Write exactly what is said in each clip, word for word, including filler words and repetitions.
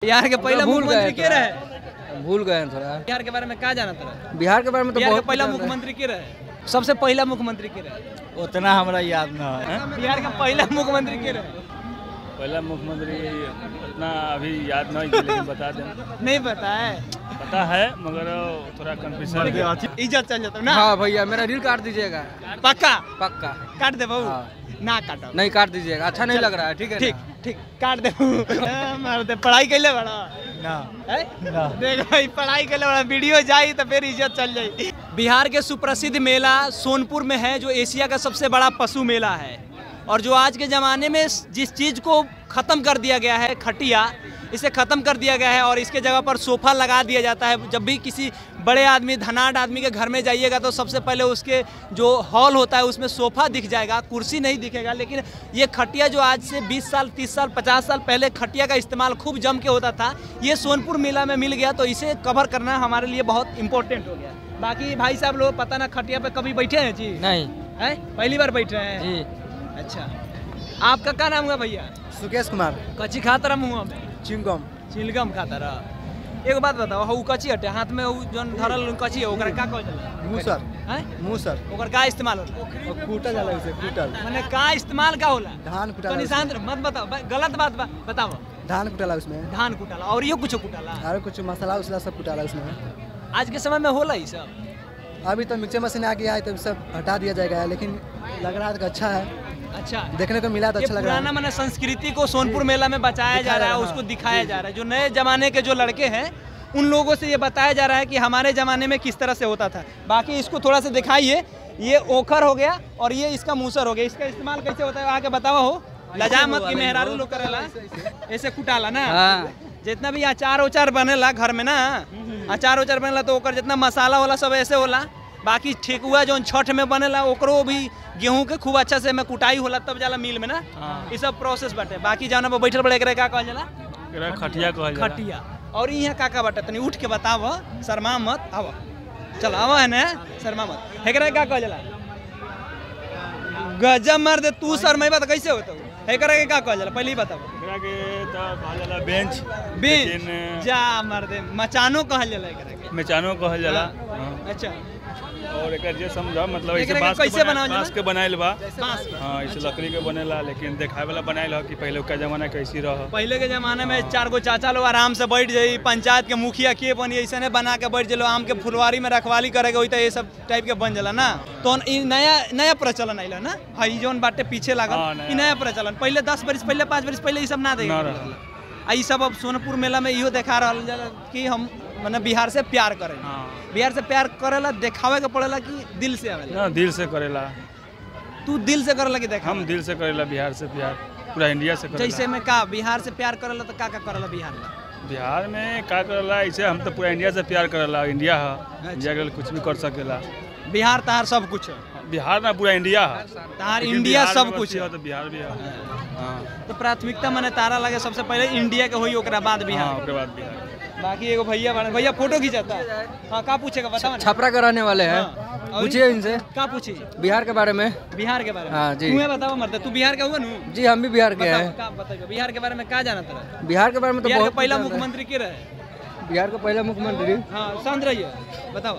बिहार के पहला मुख्यमंत्री के रहे? भूल गए थोड़ा। बिहार के बारे में क्या जाना था? बिहार के बारे में तो बिहार के बहुत पहला मुख्यमंत्री के रहे? सबसे पहला मुख्यमंत्री के रहे? उतना हमारा याद ना है। बिहार का पहला मुख्यमंत्री के रहे? पहला मुख्यमंत्री उतना अभी याद नहीं, लेकिन बता दें। नहीं पता है? पता है मगर थोड़ा कंफ्यूजन। इज्जत चल जाता ना। हाँ भैया मेरा रील काट दीजिएगा। पक्का पक्का काट दे बहू। हाँ। ना काटो। नहीं काट दीजिएगा, अच्छा नहीं लग रहा है। ठीक है ठीक ठीक काट दे बहू। पढ़ाई कैले बड़ा ना ना देख भाई, पढ़ाई के लिए वीडियो जाई तो फिर इज्जत चल जाई। बिहार के सुप्रसिद्ध मेला सोनपुर में है, जो एशिया का सबसे बड़ा पशु मेला है, और जो आज के ज़माने में जिस चीज़ को ख़त्म कर दिया गया है, खटिया, इसे ख़त्म कर दिया गया है और इसके जगह पर सोफ़ा लगा दिया जाता है। जब भी किसी बड़े आदमी, धनाढ़ आदमी के घर में जाइएगा तो सबसे पहले उसके जो हॉल होता है उसमें सोफ़ा दिख जाएगा, कुर्सी नहीं दिखेगा। लेकिन ये खटिया जो आज से बीस साल, तीस साल, पचास साल पहले खटिया का इस्तेमाल खूब जम के होता था, ये सोनपुर मेला में मिल गया, तो इसे कवर करना हमारे लिए बहुत इंपॉर्टेंट हो गया। बाकी भाई साहब लोग पता ना खटिया पे कभी बैठे हैं जी? नहीं है, पहली बार बैठ रहे हैं जी। अच्छा, आपका क्या नाम है भैया? सुकेश कुमार। कच्ची खाता रहा मुँह में? चिंगम। चिलगम खाता रहा। एक बात बताओ, हऊ कच्ची हटे हाथ में जो धरल कच्ची है ओकरा का कहल जाला? मूसर। हैं? मूसर। ओकर का इस्तेमाल होला? और कूटल जाला उसे, कूटल। माने का इस्तेमाल का होला? धान तो कुटाला। निशान मत बताओ, गलत बात बा, बताओ। धान कुटाला उसमें। धान कुटाला और ये कुछ कुटाला? और कुछ मसाला उसला सब कुटाला उसमें। आज के समय में होला ये सब? अभी तो मिक्सर मशीन आ गया है तो सब हटा दिया जाएगा, लेकिन लग रहा है तो अच्छा है। अच्छा, देखने को मिला तो अच्छा लग रहा है। पुराना माने संस्कृति को सोनपुर मेला में बचाया जा रहा है, उसको दिखाया जा रहा है। जो नए जमाने के जो लड़के हैं उन लोगों से ये बताया जा रहा है कि हमारे ज़माने में किस तरह से होता था। बाकी इसको थोड़ा सा दिखाइए। ये ओखर हो गया और ये इसका मूसर हो गया। इसका इस्तेमाल कैसे होता है आके बताओ हो? लजा मत की मेहरारू लोग करेला ऐसे कुटाला ना। जितना भी अचार उचार बनेला घर में ना, अचार उचार बनेला तो ओकर जितना मसाला होला सब ऐसे होला। बाकी ठेकुआ जो छठ में बनेला ओकरो भी गेहूं के खूब अच्छा से में कुटाई होला तब जाला मिल में ना। ये सब प्रोसेस बाटे। बाकी जाना पर बैठल बड़े का कहल जाला? खटिया कहल जाला। खटिया। और यहाँ का का बाटे तनी उठ के बताव, शर्मा मत। आव चल आव है ना, शर्मा मत। एकरा का कहल जाला? गजब मार दे तू, शर्मा बात कैसे होता? एकरा के का कहल जाला पहले ही बताओ। एकरा के तो कहल जाला बेंच। बेंच जा मार दे, मचानो कहल जाला एकरा के। मचानो कहल जाला। अच्छा, और एकर जे समझो मतलब ऐसे एकरा के बांस कैसे के बनावल बना- बांस के बनाइल बा। बांस के? हाँ, इसे लकड़ी के बनेला, लेकिन देखावे वाला बनाइल हो कि पहले का जमाना कैसी रह। पहले के जमाने में चार गो चाचा लोग आराम से बैठ जाई, पंचायत के मुखिया के बनी ऐसे बना के बैठ जलो, आम के फुलवारी में रखवाली करेगा वही तो ये सब टाइप के बन जाला ना। तो इ नया नया प्रचलन आइल ना भाई, जोन बाटे पीछे लागल हाँ, नया। इ नया प्रचलन। पहले दस बरिस पहले, पाँच बरिस पहले ये सब ना देखा ना रहल। आ ई सब अब सोनपुर मेला में इहो देखा रहल जाला कि हम माने बिहार से प्यार करें। हाँ। बिहार से प्यार करेला देखावे के पड़ेला कि दिल से आवेला? ना, दिल से करेला। तू दिल से करेला कि देखा? हम दिल से करेला, बिहार से प्यार पूरा इंडिया से करेला। जैसे में का बिहार से प्यार करेला तो का का करेला बिहार में? बिहार में का करेला, ऐसे हम तो पूरा इंडिया से प्यार करेला। इंडिया है, इंडिया के लिए कुछ भी कर सकेला। बिहार तहार सब कुछ है? बिहार ना पूरा इंडिया है। तहार लेकिन इंडिया बिहार सब में कुछ बसी है तो बिहार भी है। हाँ। तो प्राथमिकता माने तारा लगे सबसे पहले इंडिया के होई, ओकरा बाद हाँ, बिहार। ओकरे बाद बिहार। बाकी एगो भैया बने, भैया फोटो खींचाता। हाँ, का पूछेगा बताओ ना। छपरा कराने वाले हैं। हाँ, और पूछिए इनसे का पूछी? बिहार के बारे में। बिहार के बारे में? हाँ जी। तुम्हें बताओ मर्द, तू बिहार का हुआ नु? जी हम भी बिहार के बताओ, हैं। का बताइए बिहार के बारे में क्या जाना था? बिहार के बारे में तो बिहार के बहुत पहला कुछ जानते हैं। मुख्यमंत्री के रहे? बिहार का पहला मुख्यमंत्री हाँ, शांत रहिए, बताओ।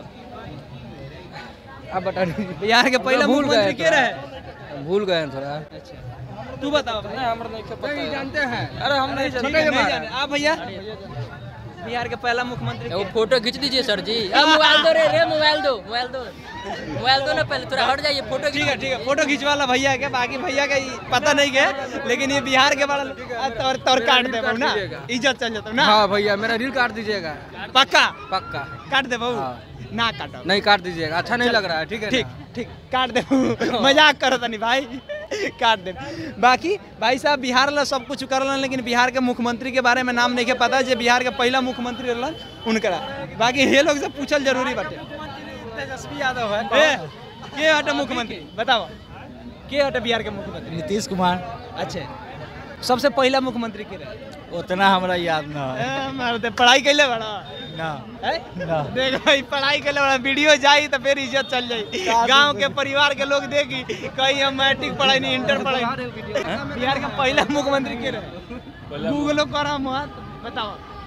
आप बता दीजिए। बिहार के पहला भूल गए मुख्यमंत्री के थोड़ा। रहे? भूल गए थोड़ा। अच्छा, तू बताओ भाई। नहीं जानते हैं। अरे हम नहीं जानते, नहीं जाने। आप भैया बिहार के पहला मुख्यमंत्री वो के? फोटो खींच दीजिए सर जी। अब मोबाइल दो रे रे मोबाइल दो मोबाइल दो मोबाइल दो ना, पहले थोड़ा हट जाइए। फोटो ठीक है ठीक है, फोटो खिंचवा ला भैया के। बाकी भैया का ई पता नहीं के, लेकिन ये बिहार के बारे तौर तौर काट दे बहू ना, इज्जत चल जाता ना। हाँ भैया मेरा रील काट दीजिएगा। पक्का पक्का काट दे बहू। हाँ। ना काटो। नहीं काट दीजिएगा, अच्छा नहीं लग रहा है। ठीक है ठीक ना? ठीक काट दे बहू। मजाक करो तनी भाई, काट दे। बाकी भाई साहब बिहार ला सब कुछ करलन, लेकिन बिहार के मुख्यमंत्री के बारे में नाम नहीं के पता, जो बिहार के पहला मुख्यमंत्री रहलन उनकरा। बाकी ये लोग से पूछल जरूरी बाटे। तेजस्वी यादव है। ए, के हटे मुख्यमंत्री बताओ? के हटे बिहार के मुख्यमंत्री? नीतीश कुमार। अच्छा, सबसे पहला मुख्यमंत्री के रहे? उतना हमारा याद ना है। ए, मार दे, पढ़ाई कैले बड़ा ना है? ना। देख भाई, पढ़ाई के लिए वीडियो जाई तो फिर इज्जत चल जाई। गांव के परिवार के लोग देखी कहीं हम मैट्रिक पढ़ाई नहीं, इंटर पढ़ाई। बिहार का पहला मुख्यमंत्री के रहे? गूगलो करा मत, बताओ।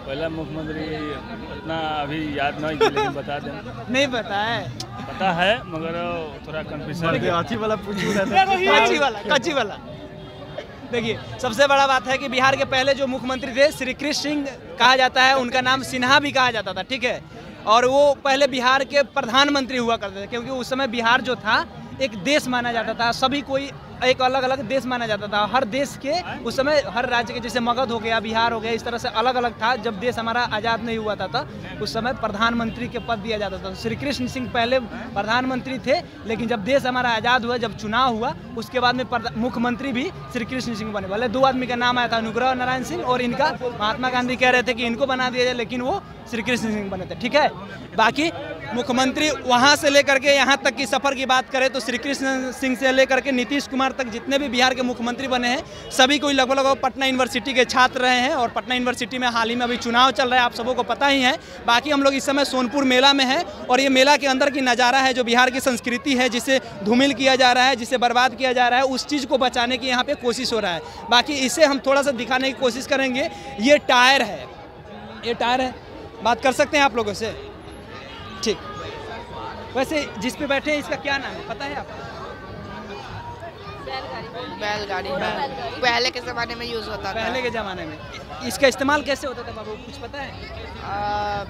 पहला मुख्यमंत्री उतना अभी याद नहीं है, लेकिन बता दें। नहीं पता है, पता है मगर थोड़ा कंफ्यूजन। अच्छी वाला कच्ची वाला कच्ची वाला देखिए, सबसे बड़ा बात है कि बिहार के पहले जो मुख्यमंत्री थे श्री कृष्ण सिंह कहा जाता है, उनका नाम सिन्हा भी कहा जाता था, ठीक है। और वो पहले बिहार के प्रधानमंत्री हुआ करते थे, क्योंकि उस समय बिहार जो था एक देश माना जाता था, सभी कोई एक अलग अलग देश माना जाता था। हर देश के उस समय हर राज्य के, जैसे मगध हो गया, बिहार हो गया, इस तरह से अलग अलग था। जब देश हमारा आज़ाद नहीं हुआ था, था उस समय प्रधानमंत्री के पद दिया जाता था। श्री कृष्ण सिंह पहले प्रधानमंत्री थे, लेकिन जब देश हमारा आज़ाद हुआ, जब चुनाव हुआ, उसके बाद में मुख्यमंत्री भी श्री कृष्ण सिंह बने। भले दो आदमी का नाम आया था, अनुग्रह नारायण सिंह, और इनका महात्मा गांधी कह रहे थे कि इनको बना दिया जाए, लेकिन वो श्री कृष्ण सिंह बने थे, ठीक है। बाकी मुख्यमंत्री वहाँ से लेकर के यहाँ तक की सफ़र की बात करें तो श्री कृष्ण सिंह से लेकर के नीतीश कुमार तक जितने भी बिहार के मुख्यमंत्री बने हैं, सभी कोई लगभग लगभग पटना यूनिवर्सिटी के छात्र रहे हैं। और पटना यूनिवर्सिटी में हाल ही में अभी चुनाव चल रहा है, आप सबों को पता ही है। बाकी हम लोग इस समय सोनपुर मेला में हैं, और ये मेला के अंदर की नज़ारा है जो बिहार की संस्कृति है, जिसे धूमिल किया जा रहा है, जिसे बर्बाद किया जा रहा है, उस चीज़ को बचाने की यहाँ पर कोशिश हो रहा है। बाकी इसे हम थोड़ा सा दिखाने की कोशिश करेंगे। ये टायर है, ये टायर है, बात कर सकते हैं आप लोगों से, ठीक। वैसे जिस पे बैठे हैं इसका क्या नाम है, पता है आपको? बैलगाड़ी है, पहले के ज़माने में यूज़ होता था। पहले के ज़माने में इसका इस्तेमाल कैसे होता था बाबू, कुछ पता है? आ,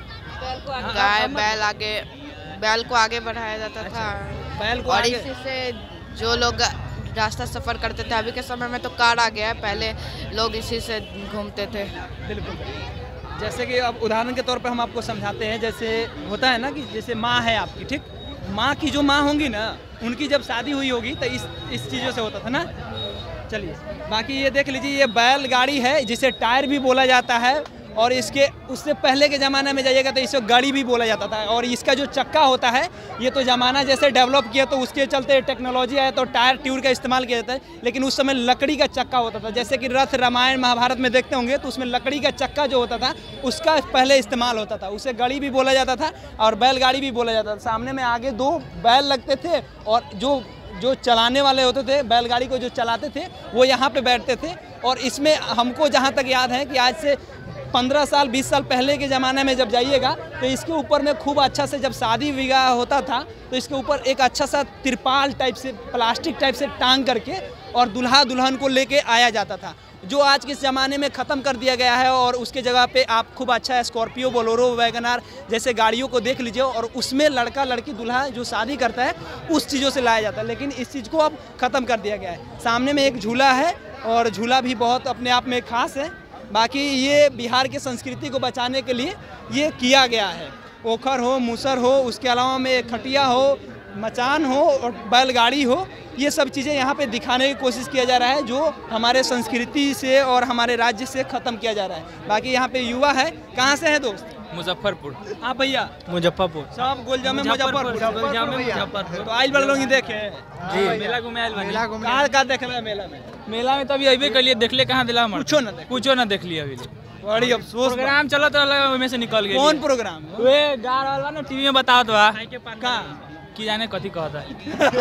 गाय बैल आगे बैल को आगे बढ़ाया जाता था, बैल को और आगे... इसी से जो लोग रास्ता सफ़र करते थे, अभी के समय में तो कार आ गया है, पहले लोग इसी से घूमते थे। बिल्कुल, जैसे कि अब उदाहरण के तौर पे हम आपको समझाते हैं। जैसे होता है ना कि जैसे माँ है आपकी, ठीक, माँ की जो माँ होंगी ना, उनकी जब शादी हुई होगी तो इस इस चीज़ों से होता था ना। चलिए, बाकी ये देख लीजिए, ये बैलगाड़ी है जिसे टायर भी बोला जाता है, और इसके उससे पहले के ज़माने में जाइएगा तो इसे गाड़ी भी बोला जाता था। और इसका जो चक्का होता है, ये तो ज़माना जैसे डेवलप किया तो उसके चलते टेक्नोलॉजी आया तो टायर ट्यूब का इस्तेमाल किया जाता है, लेकिन उस समय लकड़ी का चक्का होता था। जैसे कि रथ रामायण महाभारत में देखते होंगे तो उसमें लकड़ी का चक्का जो होता था उसका पहले इस्तेमाल होता था, उसे गाड़ी भी बोला जाता था और बैलगाड़ी भी बोला जाता था। सामने में आगे दो बैल लगते थे, और जो जो चलाने वाले होते थे, बैलगाड़ी को जो चलाते थे, वो यहाँ पे बैठते थे। और इसमें हमको जहाँ तक याद है कि आज से पंद्रह साल बीस साल पहले के ज़माने में जब जाइएगा तो इसके ऊपर में खूब अच्छा से, जब शादी विवाह होता था तो इसके ऊपर एक अच्छा सा तिरपाल टाइप से, प्लास्टिक टाइप से टांग करके और दुल्हा दुल्हन को लेके आया जाता था, जो आज के ज़माने में ख़त्म कर दिया गया है। और उसके जगह पे आप खूब अच्छा स्कॉर्पियो, बोलेरो, वैगनार जैसे गाड़ियों को देख लीजिए, और उसमें लड़का लड़की दूल्हा जो शादी करता है उस चीज़ों से लाया जाता है, लेकिन इस चीज़ को अब ख़त्म कर दिया गया है। सामने में एक झूला है, और झूला भी बहुत अपने आप में खास है। बाकी ये बिहार के संस्कृति को बचाने के लिए ये किया गया है। ओखर हो, मूसर हो, उसके अलावा में खटिया हो, मचान हो और बैलगाड़ी हो, ये सब चीज़ें यहाँ पे दिखाने की कोशिश किया जा रहा है, जो हमारे संस्कृति से और हमारे राज्य से ख़त्म किया जा रहा है। बाकी यहाँ पे युवा है, कहाँ से है दोस्त? मुजफ्फरपुर। हाँ भैया, मुजफ्फरपुर। सब गोलजाम में मुजफ्फरपुर। मुजफ्फरपुर तो आइल बड़ लोग देखे जी, मेला घूमे आइल बनी। कहाँ कहाँ देख रहे हैं मेला में? मेला में तो अभी अबे कर लिए, देख ले कहाँ दिला हमारे, कुछो ना देख कुछो ना देख लिया अभी। बड़ी अफसोस, प्रोग्राम चला तो में से निकल गए। कौन प्रोग्राम? वे गाड़ वाला ना टीवी में बताओ तो कहाँ की जाने कथी कहता है।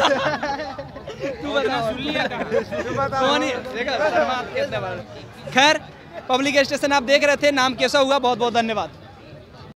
तू बता, सुन लिया कौन? खैर, पब्लिक स्टेशन आप देख रहे थे, नाम कैसा हुआ? बहुत बहुत धन्यवाद।